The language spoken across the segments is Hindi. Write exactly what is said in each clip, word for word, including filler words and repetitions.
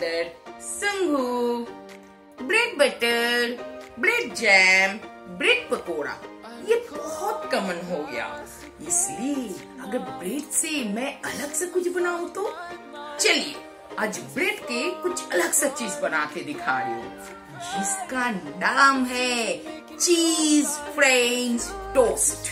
बटर, संघू, bread butter, bread jam, bread pakora, ये बहुत कॉमन हो गया। इसलिए अगर ब्रेड से मैं अलग से कुछ बनाऊं तो चलिए आज ब्रेड के कुछ अलग सा चीज बना के दिखा रही हूँ, जिसका नाम है चीज फ्रेंच टोस्ट।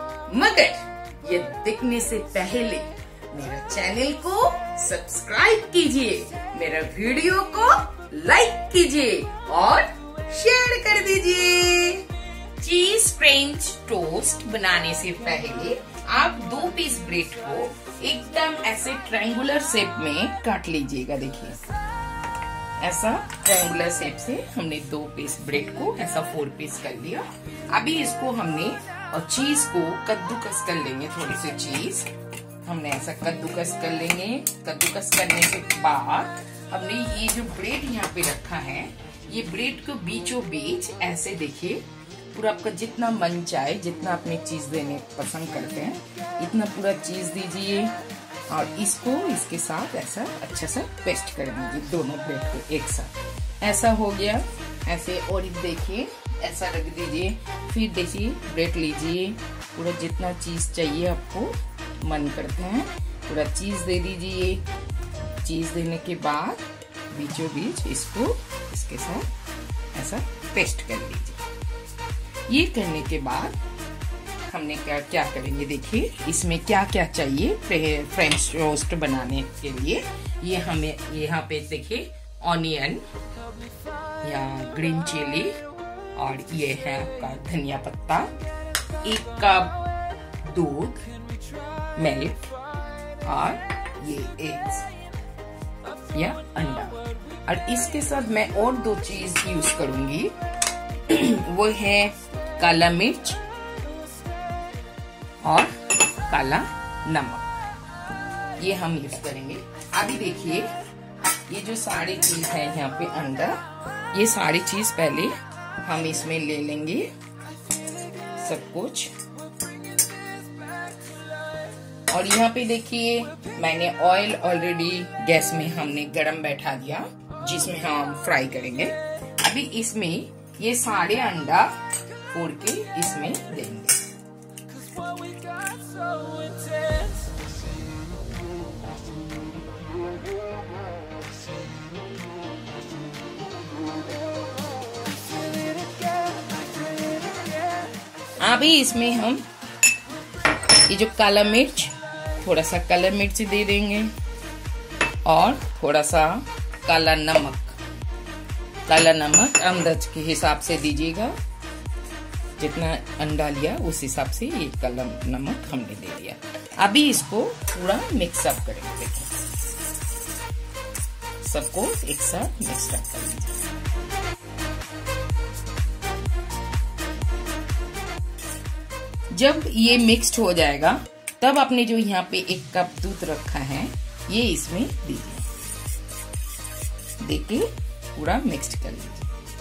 मगर ये देखने से पहले मेरा चैनल को सब्सक्राइब कीजिए, मेरा वीडियो को लाइक कीजिए और शेयर कर दीजिए। चीज फ्रेंच टोस्ट बनाने से पहले आप दो पीस ब्रेड को एकदम ऐसे ट्रायंगुलर शेप में काट लीजिएगा। देखिए ऐसा ट्रायंगुलर शेप से हमने दो पीस ब्रेड को ऐसा फोर पीस कर लिया। अभी इसको हमने और चीज को कद्दूकस कर लेंगे। थोड़ी सी चीज हमने ऐसा कद्दूकस कर लेंगे। कद्दूकस करने के बाद हमने ये जो ब्रेड यहाँ पे रखा है, ये ब्रेड को बीचों बीच ऐसे देखिए पूरा आपका जितना मन चाहे, जितना अपनी चीज देने पसंद करते हैं इतना पूरा चीज दीजिए और इसको इसके साथ ऐसा अच्छा सा पेस्ट कर दीजिए दोनों ब्रेड को एक साथ। ऐसा हो गया। ऐसे और देखिए ऐसा रख दीजिए। फिर देखिए ब्रेड लीजिए, पूरा जितना चीज चाहिए आपको मन करते हैं पूरा चीज दे दीजिए। चीज देने के बाद बीचों बीच इसको इसके साथ ऐसा पेस्ट कर लीजिए। ये करने के बाद हमने क्या क्या करेंगे, देखिए इसमें क्या क्या चाहिए फ्रेंच टोस्ट बनाने के लिए। ये हमें यहाँ पे देखिए ऑनियन या ग्रीन चिली और ये है आपका धनिया पत्ता, एक कप दूध, मिल्क और ये एग्स या अंडा। और इसके साथ मैं और दो चीज यूज करूंगी वो है काला मिर्च और काला नमक, ये हम यूज करेंगे। अभी देखिए ये जो सारी चीज है यहाँ पे अंडा, ये सारी चीज पहले हम इसमें ले लेंगे सब कुछ। और यहाँ पे देखिए मैंने ऑयल ऑलरेडी गैस में हमने गरम बैठा दिया जिसमें हम फ्राई करेंगे। अभी इसमें ये सारे अंडा फोड़ के इसमें देंगे। अभी इसमें हम ये जो काला मिर्च, थोड़ा सा काला मिर्च दे देंगे और थोड़ा सा काला नमक। काला नमक अंदाज के हिसाब से दीजिएगा, जितना अंडा लिया उस हिसाब से ये काला नमक हमने दे दिया। अभी इसको पूरा मिक्स अप करेंगे। देखिए सबको एक साथ मिक्स अप कर लीजिए। जब ये मिक्स्ड हो जाएगा तब आपने जो यहाँ पे एक कप दूध रखा है ये इसमें दीजिए। देखिए पूरा मिक्स्ड कर लीजिए।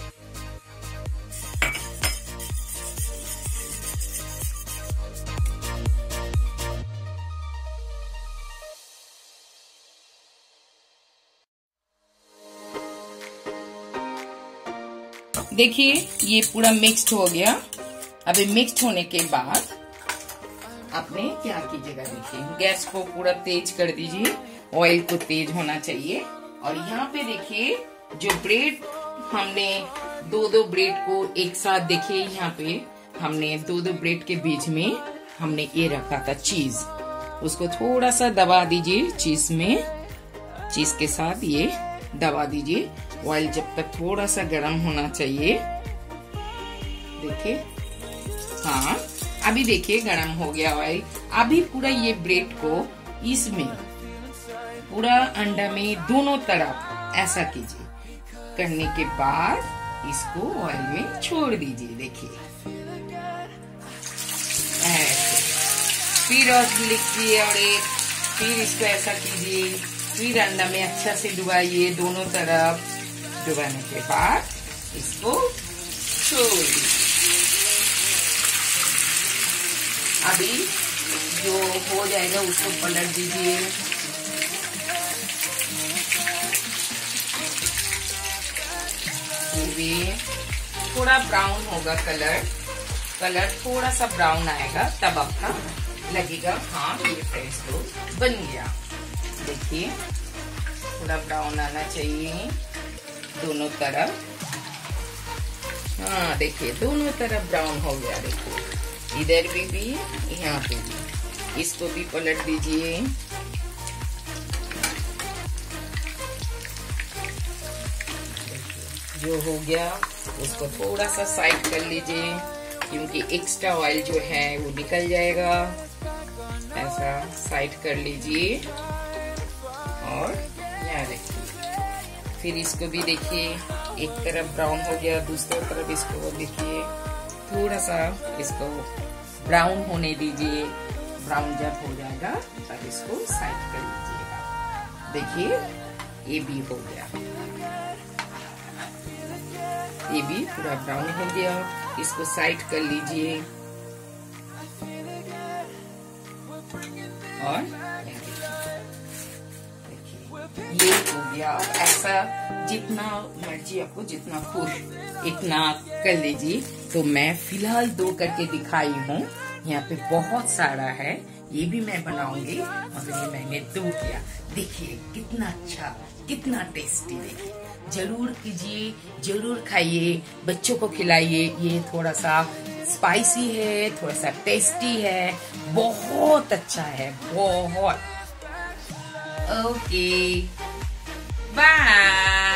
देखिए ये पूरा मिक्स्ड हो गया। अभी मिक्स्ड होने के बाद आपने क्या कीजिएगा, देखिए गैस को पूरा तेज कर दीजिए, ऑयल को तेज होना चाहिए। और यहाँ पे देखिए जो ब्रेड हमने दो दो ब्रेड को एक साथ, देखिए यहाँ पे हमने दो दो ब्रेड के बीच में हमने ये रखा था चीज, उसको थोड़ा सा दबा दीजिए चीज में, चीज के साथ ये दबा दीजिए। ऑयल जब तक थोड़ा सा गर्म होना चाहिए। देखिए हाँ अभी देखिए गर्म हो गया ऑयल। अभी पूरा ये ब्रेड को इसमें पूरा अंडा में दोनों तरफ ऐसा कीजिए। करने के बाद इसको ऑयल में छोड़ दीजिए। देखिए ऐसे, फिर और लिखिए और एक फिर इसको ऐसा कीजिए, फिर अंडा में अच्छा से डुबाइए दोनों तरफ। डुबाने के बाद इसको छोड़ दीजिए। अभी जो हो जाएगा उसको पलट दीजिए। हुए थोड़ा ब्राउन होगा, कलर कलर थोड़ा सा ब्राउन आएगा तब आपका लगेगा हाँ ये फ्रेंच टोस्ट बन गया। देखिए थोड़ा ब्राउन आना चाहिए दोनों तरफ। हाँ देखिए दोनों तरफ ब्राउन हो गया। देखिए इधर भी भी यहाँ पे भी, इसको भी पलट दीजिए। जो हो गया उसको थोड़ा सा साइड कर लीजिए, क्योंकि एक्स्ट्रा ऑयल जो है वो निकल जाएगा। ऐसा साइड कर लीजिए और यहाँ देखिए फिर इसको भी देखिए, एक तरफ ब्राउन हो गया, दूसरी तरफ इसको देखिए थोड़ा सा इसको ब्राउन होने दीजिए। ब्राउन जब हो जाएगा तब इसको साइड कर लीजिएगा। देखिए ये भी हो गया, ये भी पूरा ब्राउन हो गया। इसको साइड कर लीजिए और ये हो गया। ऐसा जितना मर्जी आपको जितना खुश इतना कर लीजिए। तो मैं फिलहाल दो करके दिखाई हूँ, यहाँ पे बहुत सारा है, ये भी मैं बनाऊंगी मगर ये मैंने दो किया। देखिए कितना अच्छा कितना टेस्टी। देखिए जरूर कीजिए, जरूर खाइए, बच्चों को खिलाइए। ये थोड़ा सा स्पाइसी है, थोड़ा सा टेस्टी है, बहुत अच्छा है बहुत। Okay bye.